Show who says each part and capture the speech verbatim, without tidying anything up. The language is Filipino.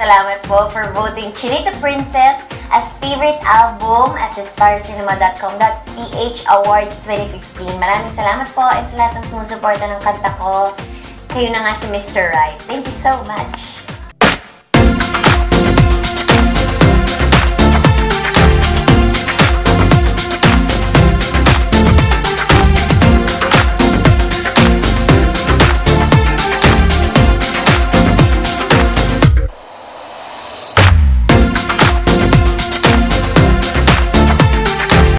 Speaker 1: salamat po for voting Chinita Princess as favorite album at the star cinema dot com dot p h Awards twenty fifteen. Maraming salamat po at sa lahat ng sumusuporta ng kanta ko. Kayo na nga si Mister Right. Thank you so much.